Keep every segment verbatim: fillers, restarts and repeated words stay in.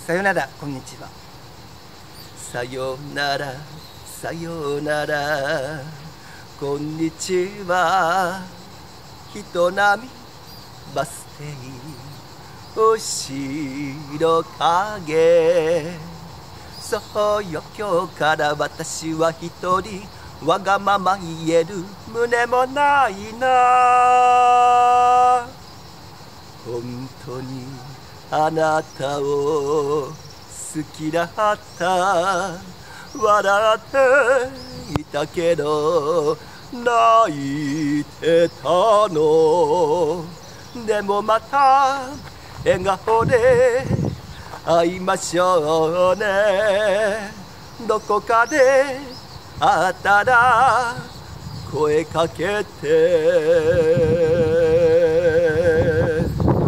さよなら、こんにちは。さよなら、さよなら、こんにちは。人波バス停、後ろ影。そうよ、今日から私は一人、わがまま言える胸もないな。本当にあなたを好きだった。笑っていたけど泣いてたの。でもまた笑顔で会いましょうね。どこかで会ったら声かけて。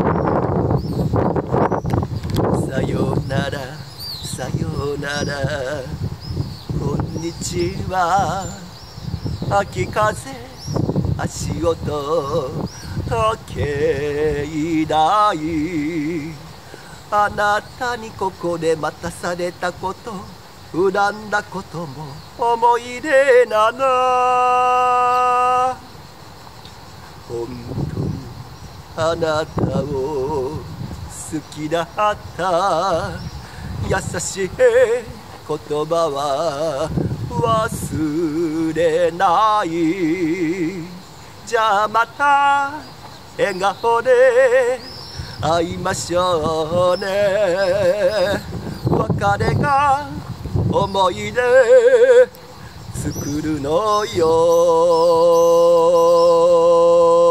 さよなら、さよなら、こんにちは。秋風足音時計台。あなたにここで待たされたこと、恨んだことも思い出なな。本当にあなたを好きだった。優しい言葉は忘れない。じゃあまた笑顔で会いましょうね。別れが思い出作るのよ。